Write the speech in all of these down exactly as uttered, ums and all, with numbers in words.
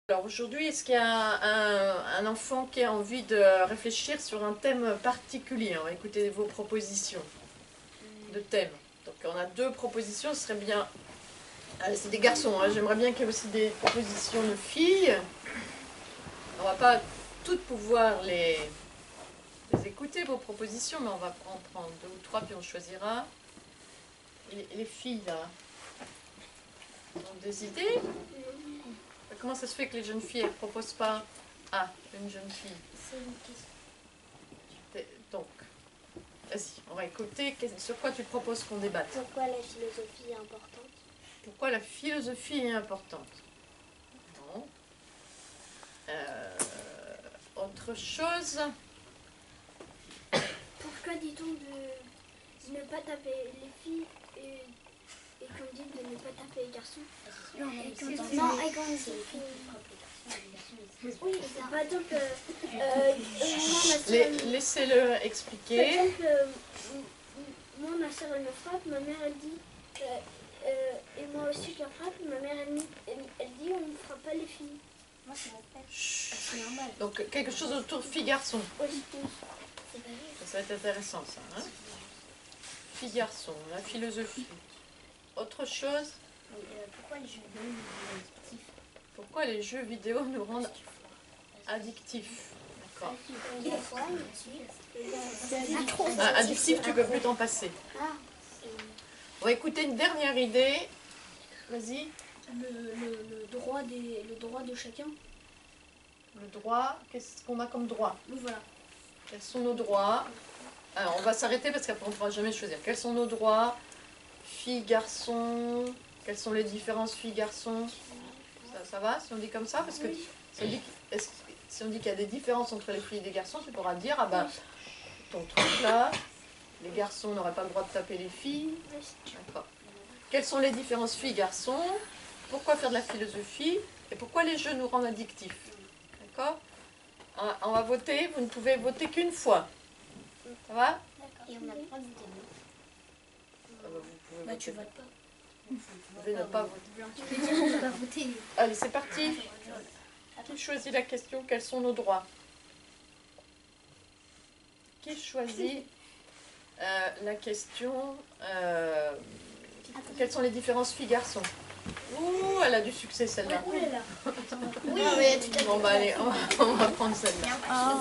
Alors aujourd'hui, est-ce qu'il y a un, un enfant qui a envie de réfléchir sur un thème particulier? On va écouter vos propositions de thèmes. Donc on a deux propositions, ce serait bien... Ah, c'est des garçons, hein. J'aimerais bien qu'il y ait aussi des propositions de filles. On va pas toutes pouvoir les, les écouter, vos propositions, mais on va en prendre deux ou trois, puis on choisira. Et les filles, là, ont des idées? Comment ça se fait que les jeunes filles, elles ne proposent pas ah, une jeune fille? C'est une question. Donc, vas-y, on va écouter. Sur quoi tu proposes qu'on débatte? Pourquoi la philosophie est importante? Pourquoi la philosophie est importante? Non. Euh, autre chose? Pourquoi dit-on de ne pas taper les filles et, et qu'on dit de ne pas taper les garçons? Non, et quand on non, et quand on dit oui, c'est par exemple, euh, euh, moi, ma Les, laissez-le expliquer. Par exemple, euh, moi, ma soeur, elle me frappe, ma mère, elle dit, euh, euh, et moi aussi, je la frappe, ma mère, elle, elle, elle dit, on ne frappe pas les filles. Moi, c'est mon frère. C'est normal. Donc, quelque chose autour filles-garçons. Oui, c'est pas vrai. Ça va être intéressant, ça. Hein, filles-garçons, la philosophie. Autre chose? Oui, euh, pourquoi les jeux vidéo nous rendent addictifs? Pourquoi les jeux vidéo nous rendent addictifs? D'accord. Ah, addictif, tu peux plus t'en passer. On va écouter une dernière idée. Vas-y. Le, le, le, droit des, le droit de chacun. Le droit, qu'est-ce qu'on a comme droit? Oui, voilà. Quels sont nos droits? Alors, on va s'arrêter parce qu'après on ne pourra jamais choisir. Quels sont nos droits? Filles, garçons. Quelles sont les différences filles-garçons? Ça, ça va si on dit comme ça? Parce que oui. si on dit, si on dit qu'il y a des différences entre les filles et les garçons, tu pourras dire, ah ben, ton truc là, les garçons n'auraient pas le droit de taper les filles. D'accord. Quelles sont les différences filles-garçons? Pourquoi faire de la philosophie? Et pourquoi les jeux nous rendent addictifs? D'accord? On va voter, vous ne pouvez voter qu'une fois. Ça va? Et on a le droit de voter ah bah, vous pouvez bah, voter. tu votes pas. Vous pouvez ne pas voter. voter. Allez, c'est parti. Qui choisit la question? Quels sont nos droits? Qui choisit euh, la question euh, quelles sont les différences filles-garçons? Ouh, elle a du succès celle-là. Oui, oui. Bon bah allez, on va, on va prendre celle-là.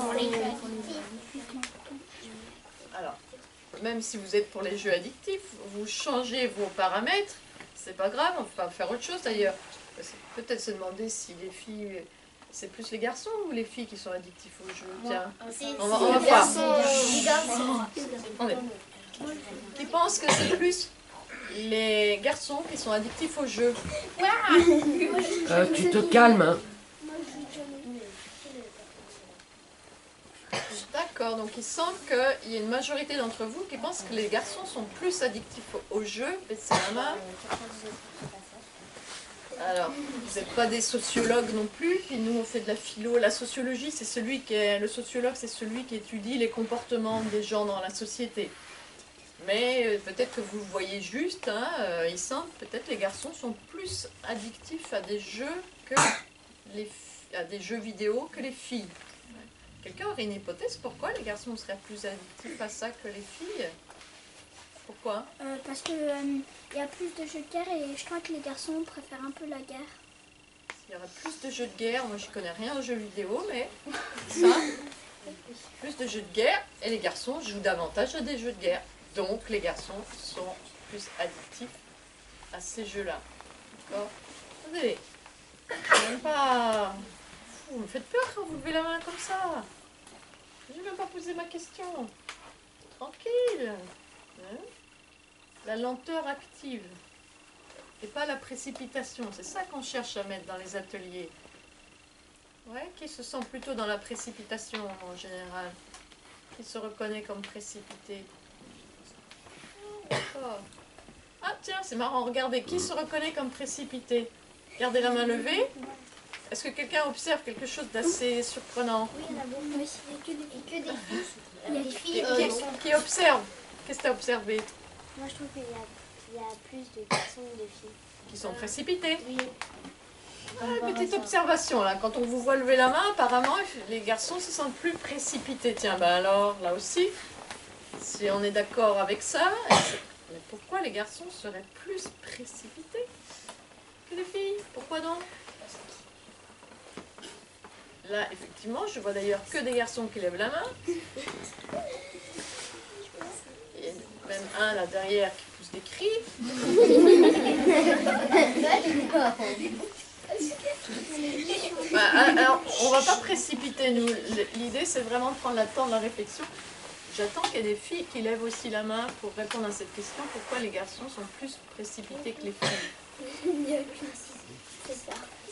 Alors, même si vous êtes pour les jeux addictifs, vous changez vos paramètres, c'est pas grave, on peut pas faire autre chose d'ailleurs. Peut-être se demander si les filles, c'est plus les garçons ou les filles qui sont addictifs aux jeux. Tiens, on va, on va voir. Attendez. Qui pense que c'est plus les garçons qui sont addictifs aux jeux? Euh, tu te calmes, hein. D'accord, donc il semble qu'il y ait une majorité d'entre vous qui pensent que les garçons sont plus addictifs aux jeux. Baissez la main. Alors, vous n'êtes pas des sociologues non plus, puis nous on fait de la philo. La sociologie, c'est celui qui est, le sociologue, c'est celui qui étudie les comportements des gens dans la société. Mais euh, peut-être que vous voyez juste, hein, euh, il semble peut-être les garçons sont plus addictifs à des jeux que les à des jeux vidéo que les filles. Quelqu'un aurait une hypothèse pourquoi les garçons seraient plus addictifs à ça que les filles? Pourquoi? euh, Parce qu'il euh, y a plus de jeux de guerre et je crois que les garçons préfèrent un peu la guerre. Il y aurait plus de jeux de guerre, moi je connais rien aux jeux vidéo, mais ça, plus de jeux de guerre, et les garçons jouent davantage à des jeux de guerre. Donc les garçons sont plus addictifs à ces jeux-là. D'accord? Attendez, même pas... Vous me faites peur quand vous levez la main comme ça. Je n'ai même pas posé ma question. Tranquille. Hein? La lenteur active. Et pas la précipitation. C'est ça qu'on cherche à mettre dans les ateliers. Ouais, qui se sent plutôt dans la précipitation en général? Qui se reconnaît comme précipité? D'accord. Ah tiens, c'est marrant, regardez, qui se reconnaît comme précipité? Gardez la main levée. Est-ce que quelqu'un observe quelque chose d'assez surprenant? Oui, il y en a beaucoup. Oui, il n'y a que des filles. Il y a des filles qui, euh, qui, qui observe? Qu'est-ce que tu as observé? Moi, je trouve qu'il y, y a plus de garçons que de filles. Qui sont précipités. Oui. Ah, petite observation là, quand on vous voit lever la main, apparemment les garçons se sentent plus précipités. Tiens, ben alors là aussi, si on est d'accord avec ça, mais pourquoi les garçons seraient plus précipités que les filles? Pourquoi donc? Là, effectivement, je vois d'ailleurs que des garçons qui lèvent la main. Il y a même un là derrière qui pousse des cris. Bah, alors, on va pas précipiter, nous. L'idée, c'est vraiment de prendre le temps de la réflexion. J'attends qu'il y ait des filles qui lèvent aussi la main pour répondre à cette question. Pourquoi les garçons sont plus précipités que les filles? C'est ça.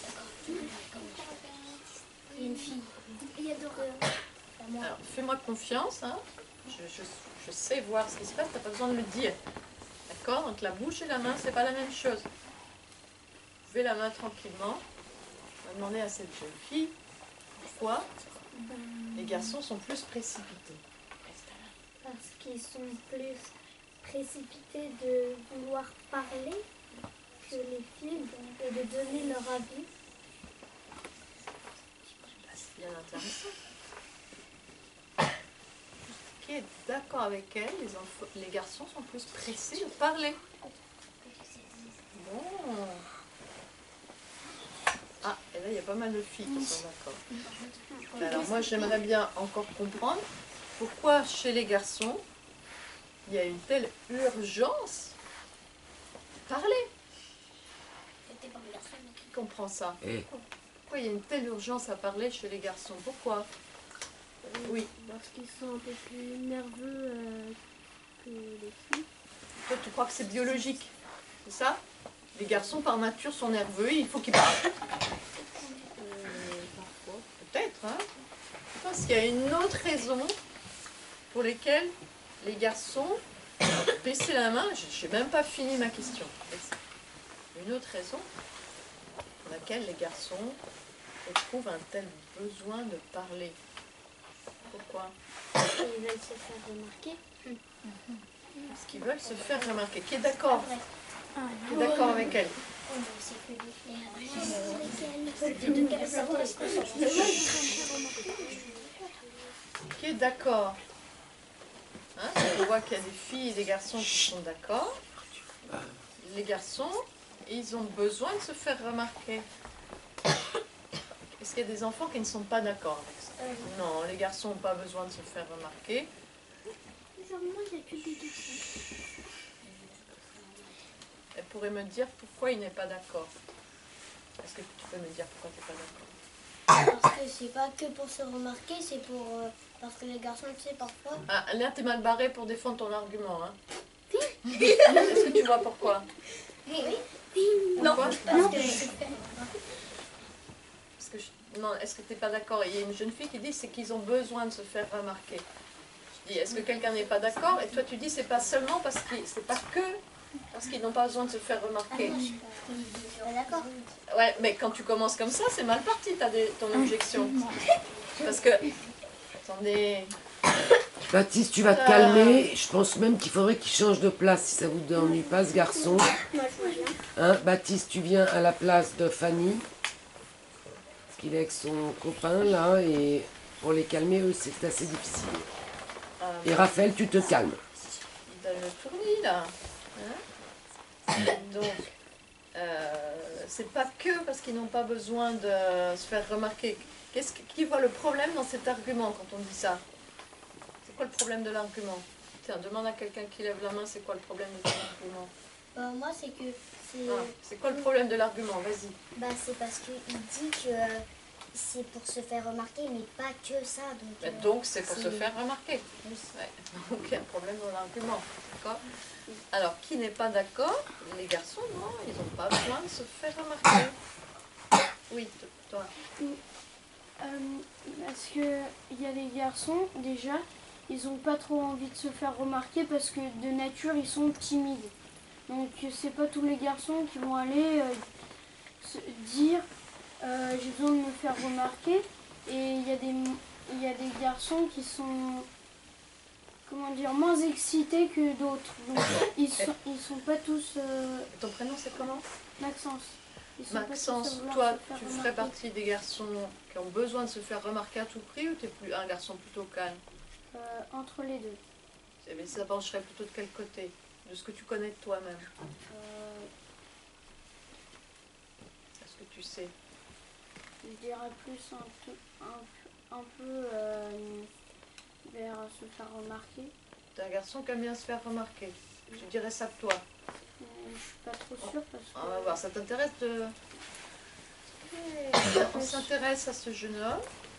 Il y a une fille. Il y a d'horreur. Alors, fais-moi confiance. Hein. Je, je, je sais voir ce qui se passe, t'as pas besoin de me dire. D'accord? Donc la bouche et la main, c'est pas la même chose. Levez la main tranquillement. On va demander à cette jeune fille pourquoi les garçons sont plus précipités. Parce qu'ils sont plus précipités de vouloir parler que les filles et de donner leur avis. C'est bien intéressant. Qui est d'accord avec elle, les, enfants, les garçons sont plus pressés de parler. Bon. Ah, et là il y a pas mal de filles qui sont d'accord. Alors moi j'aimerais bien encore comprendre pourquoi chez les garçons il y a une telle urgence de parler. Qui comprend ça? Eh, Pourquoi il y a une telle urgence à parler chez les garçons? Pourquoi? Oui. Parce qu'ils sont un peu plus nerveux euh, que les filles. Toi, tu crois que c'est biologique, c'est ça? Les garçons, par nature, sont nerveux, il faut qu'ils parlent. Parfois. Peut-être, hein? Je pense qu'il y a une autre raison pour laquelle les garçons... Baissez la main, je n'ai même pas fini ma question. Une autre raison pour laquelle les garçons éprouvent un tel besoin de parler. Pourquoi? Ils veulent se faire remarquer. Parce qu'ils veulent se faire remarquer. Qui est d'accord? Qui est d'accord avec elle? Qui est d'accord? Hein, on voit qu'il y a des filles et des garçons qui sont d'accord. Les garçons, ils ont besoin de se faire remarquer. Est-ce qu'il y a des enfants qui ne sont pas d'accord avec ça? Non, les garçons n'ont pas besoin de se faire remarquer. Elle pourrait me dire pourquoi il n'est pas d'accord. Est-ce que tu peux me dire pourquoi tu n'es pas d'accord? Parce que c'est pas que pour se remarquer, c'est pour... Euh, parce que les garçons, tu sais, parfois... Ah, là, t'es mal barré pour défendre ton argument. Hein. Est-ce que tu vois pourquoi? Oui. Pourquoi? Parce que... Parce que je- non, est-ce que tu n'es pas d'accord? Il y a une jeune fille qui dit c'est qu'ils ont besoin de se faire remarquer. Je dis est-ce que quelqu'un n'est pas d'accord? Et toi tu dis c'est pas seulement parce que c'est pas que parce qu'ils n'ont pas besoin de se faire remarquer. D'accord. Ouais, mais quand tu commences comme ça, c'est mal parti ta dé- ton objection. Parce que attendez, Baptiste, tu vas te calmer. Je pense même qu'il faudrait qu'il change de place si ça vous ennuie pas, ce garçon. Moi, je vois bien. Hein, Baptiste, tu viens à la place de Fanny. Parce qu'il est avec son copain là. Et pour les calmer, eux, c'est assez difficile. euh, Et Raphaël, tu te calmes. il donne le tournis là. Hein. Donc, euh, c'est pas que parce qu'ils n'ont pas besoin de se faire remarquer. Qu'est-ce que- qui voit le problème dans cet argument quand on dit ça? C'est quoi le problème de l'argument? Tiens, demande à quelqu'un qui lève la main, c'est quoi le problème de cet argument? Euh, moi, c'est que... C'est Ah, c'est quoi le problème de l'argument? Vas-y. bah, c'est parce qu'il dit que euh, c'est pour se faire remarquer, mais pas que ça. Donc, Ben, euh, donc, c'est pour se c'est- faire remarquer. Ouais. Donc, il y a un problème dans l'argument. D'accord? Alors, qui n'est pas d'accord? Les garçons, non, ils n'ont pas besoin de se faire remarquer. Oui, t- toi. Euh, parce que il y a des garçons, déjà, ils ont pas trop envie de se faire remarquer parce que de nature, ils sont timides. Donc, c'est pas tous les garçons qui vont aller euh, se dire euh, j'ai besoin de me faire remarquer. Et il y a des, il y a des garçons qui sont, comment dire, moins excités que d'autres. Donc, ils sont, ils sont pas tous... Euh, Ton prénom, c'est comment? Maxence. Ils sont pas Maxence, censés vouloir toi, se faire tu remarquer. ferais partie des garçons qui ont besoin de se faire remarquer à tout prix ou tu es plus un garçon plutôt calme? Euh, entre les deux. Eh bien, ça pencherait plutôt de quel côté? De ce que tu connais de toi-même? Euh, Est-ce que tu sais? je dirais plus un, peu- un, un peu euh, vers se faire remarquer. T'es un garçon qui aime bien se faire remarquer. Je dirais ça de toi. Euh, je suis pas trop sûre parce que... On va voir, ça t'intéresse de... On s'intéresse à ce jeune homme.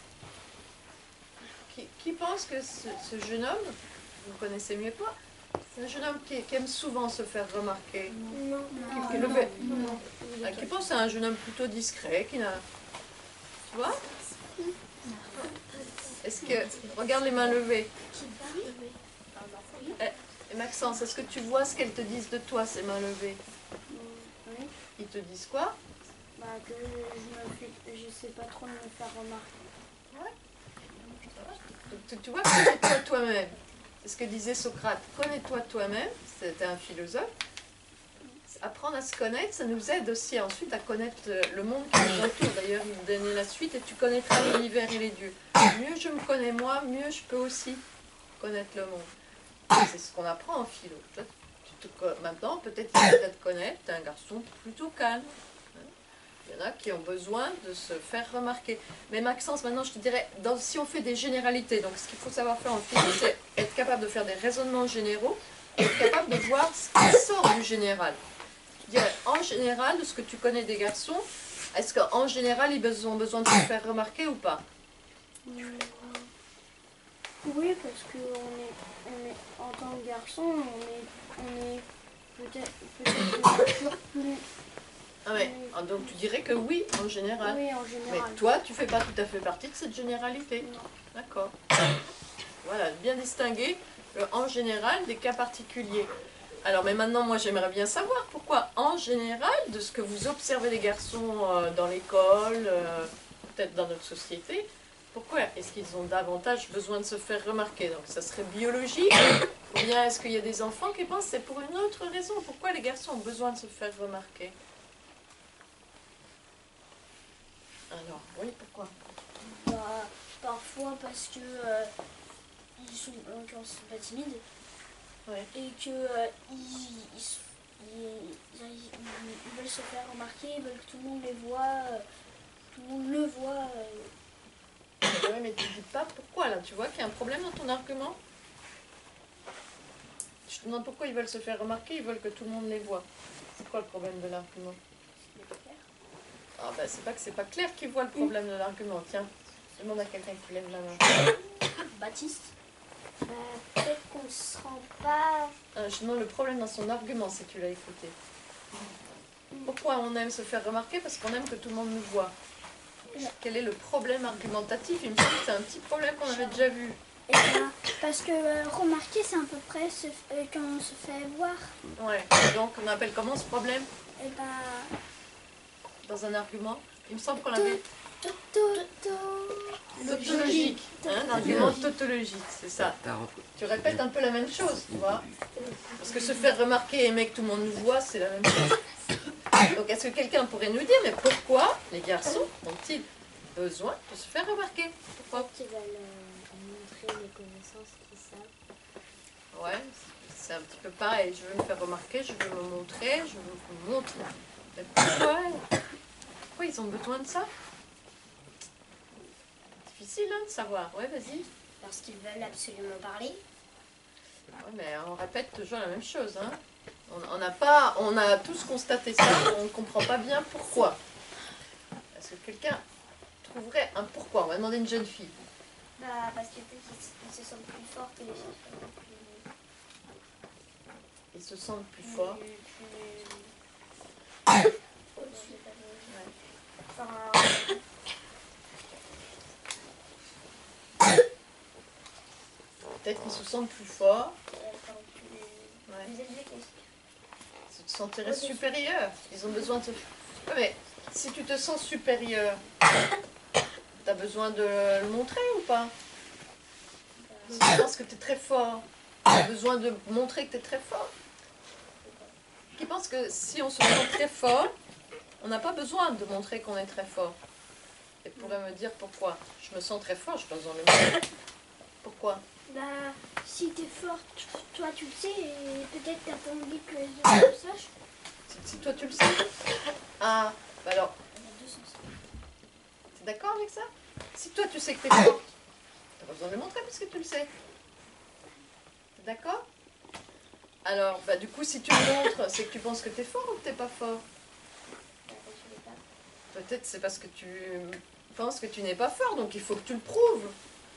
Qui, qui pense que ce, ce jeune homme, vous le connaissez mieux que moi, c'est un jeune homme qui, qui aime souvent se faire remarquer. Non. Qui, qui le fait- Ah, qui pense à un jeune homme plutôt discret, qui n'a... Tu vois? Est-ce que... Regarde les mains levées. Eh, et Maxence, est-ce que tu vois ce qu'elles te disent de toi, ces mains levées? Oui. Ils te disent quoi? Bah, que je me fais, j'essaie pas trop de me faire remarquer. Donc, tu, tu vois, connais-toi toi-même. C'est ce que disait Socrate. Connais-toi toi-même, c'était un philosophe. Apprendre à se connaître, ça nous aide aussi ensuite à connaître euh, le monde qui nous entoure. D'ailleurs, il nous donnait la suite et tu connaîtras l'univers et les dieux. Mieux je me connais moi, mieux je peux aussi connaître le monde. C'est ce qu'on apprend en philo. Toi, tu te, co- maintenant, peut-être qu'il faut te connaître, tu es un garçon plutôt calme. Il y en a qui ont besoin de se faire remarquer. Mais Maxence, maintenant je te dirais, dans, si on fait des généralités, donc ce qu'il faut savoir faire en philo, c'est être capable de faire des raisonnements généraux et être capable de voir ce qui sort du général. Je dirais, en général, de ce que tu connais des garçons, est-ce qu'en général, ils ont besoin de se faire remarquer ou pas? Hum, Oui, parce que on est, on est, en tant que garçon, on est, on est peut-être peut-être de nature plus... Ah ouais. Ah, donc tu dirais que oui, en général. Oui, en Mais général. toi, tu fais pas tout à fait partie de cette généralité. Non. D'accord. Voilà, bien distinguer le en général des cas particuliers. Alors, mais maintenant, moi, j'aimerais bien savoir pourquoi, en général, de ce que vous observez les garçons euh, dans l'école, euh, peut-être dans notre société, pourquoi est-ce qu'ils ont davantage besoin de se faire remarquer? Donc, ça serait biologique, ou bien est-ce qu'il y a des enfants qui pensent que c'est pour une autre raison? Pourquoi les garçons ont besoin de se faire remarquer? Alors, oui, pourquoi? Bah, parfois parce que euh, ils sont, en l'occurrence, ils sont pas timides. Ouais. Et que euh, ils, ils, s- ils- ils- ils veulent se faire remarquer, ils veulent que tout le monde les voit, euh, tout le monde le voit. euh. Ouais, mais tu dis pas pourquoi là, tu vois qu'il y a un problème dans ton argument? Je te demande pourquoi ils veulent se faire remarquer, ils veulent que tout le monde les voit. C'est quoi le problème de l'argument? Ah ben c'est pas que c'est pas clair qu'ils voient le problème de l'argument. Tiens, je demande à quelqu'un qui lève la main. Baptiste. Bah, peut-être qu'on se rend pas. Ah, je demande le problème dans son argument si tu l'as écouté. Pourquoi on aime se faire remarquer? Parce qu'on aime que tout le monde nous voit. Quel est le problème argumentatif? Il me semble que c'est un petit problème qu'on avait déjà vu. Eh ben, parce que euh, remarquer, c'est à peu près se- euh, quand on se fait voir. Ouais. Donc on appelle comment ce problème Et ben, dans un argument? Il me semble qu'on l'avait... toto. Tautologique. Hein, un argument tautologique, c'est ça. T'as repris. Tu répètes un peu la même chose, tu vois. Parce que se faire remarquer et aimer que tout le monde nous voit, c'est la même chose. Donc est-ce que quelqu'un pourrait nous dire, mais pourquoi les garçons ont-ils besoin de se faire remarquer? Pourquoi? Ils veulent euh, montrer les connaissances qu'ils savent. Ouais, c'est un petit peu pareil. Je veux me faire remarquer, je veux me montrer, je veux me montrer. Mais pourquoi? Pourquoi ils ont besoin de ça? Difficile hein, de savoir. Ouais, vas-y. Parce qu'ils veulent absolument parler. Ouais, mais on répète toujours la même chose. Hein. On, on, a pas, on a tous constaté ça, on ne comprend pas bien pourquoi. Est-ce que quelqu'un trouverait un pourquoi? On va demander à une jeune fille. Bah, parce que peut-être qu'ils se sentent plus fortes et les filles plus... Ils se sentent plus forts. plus- Ouais. Enfin, Peut-être qu'ils se sentent plus forts. enfin, plus- Ouais. plus élevées que les filles. Ils se sentiraient supérieurs. Ils ont besoin de se... Ouais, mais si tu te sens supérieur, tu as besoin de le montrer ou pas? Si tu penses que tu es très fort, tu as besoin de montrer que tu es très fort? Qui pense que si on se sent très fort, On n'a pas besoin de montrer qu'on est très fort. Et pourrait me dire pourquoi. Je me sens très fort, je pas besoin de le montrer. Pourquoi? Bah, si t'es fort, t- toi tu le sais, et peut-être t'as pas envie que les autres le sachent. Si, si toi tu le sais. Ah, bah alors, t'es d'accord avec ça? Si toi tu sais que t'es forte, t'as pas besoin de le montrer puisque tu le sais. T'es d'accord? Alors, bah du coup, si tu le montres, c'est que tu penses que t'es fort ou que t'es pas fort? Peut-être c'est parce que tu penses que tu n'es pas fort, donc il faut que tu le prouves.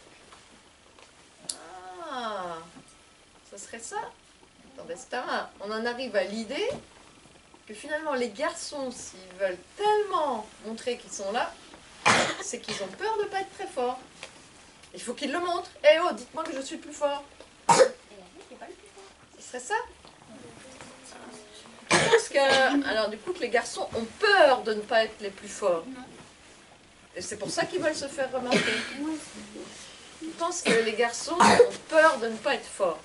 Ah, ça serait ça. Attends, Stara, on en arrive à l'idée que finalement les garçons, s'ils veulent tellement montrer qu'ils sont là, c'est qu'ils ont peur de ne pas être très forts. Il faut qu'ils le montrent. Eh oh, dites-moi que je suis le plus fort. Ce serait ça? Je pense que, alors du coup, que les garçons ont peur de ne pas être les plus forts. Et c'est pour ça qu'ils veulent se faire remarquer. Je pense que les garçons ont peur de ne pas être forts.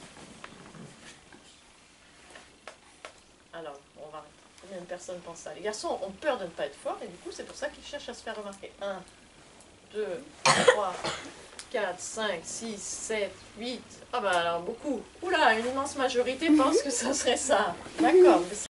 Alors, on va. Combien de personnes pensent ça? Les garçons ont peur de ne pas être forts et du coup, c'est pour ça qu'ils cherchent à se faire remarquer. un, deux, trois, quatre, cinq, six, sept, huit. Ah bah alors beaucoup. Oula, une immense majorité pense que ça serait ça. D'accord.